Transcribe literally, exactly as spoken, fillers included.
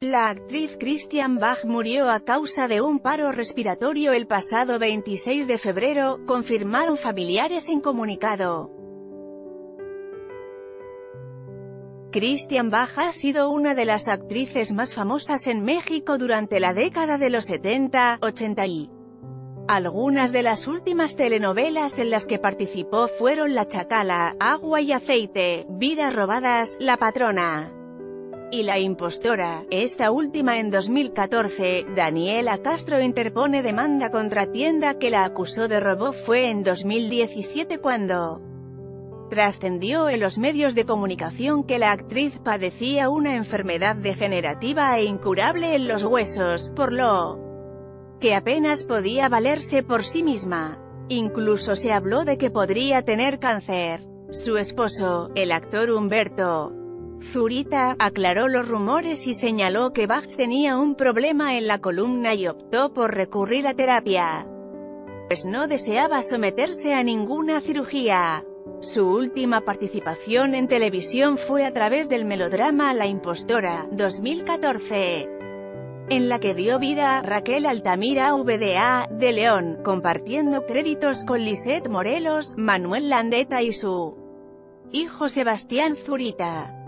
La actriz Christiane Bach murió a causa de un paro respiratorio el pasado veintiséis de febrero, confirmaron familiares en comunicado. Christiane Bach ha sido una de las actrices más famosas en México durante la década de los setenta, ochenta y algunas de las últimas telenovelas en las que participó fueron La Chacala, Agua y Aceite, Vidas Robadas, La Patrona y La Impostora. Esta última en dos mil catorce, Daniela Castro interpone demanda contra tienda que la acusó de robo. Fue en dos mil diecisiete cuando trascendió en los medios de comunicación que la actriz padecía una enfermedad degenerativa e incurable en los huesos, por lo que apenas podía valerse por sí misma. Incluso se habló de que podría tener cáncer. Su esposo, el actor Humberto Zurita, aclaró los rumores y señaló que Bach tenía un problema en la columna y optó por recurrir a terapia, pues no deseaba someterse a ninguna cirugía. Su última participación en televisión fue a través del melodrama La Impostora, dos mil catorce, en la que dio vida a Raquel Altamira V D A, de León, compartiendo créditos con Lisette Morelos, Manuel Landeta y su hijo Sebastián Zurita.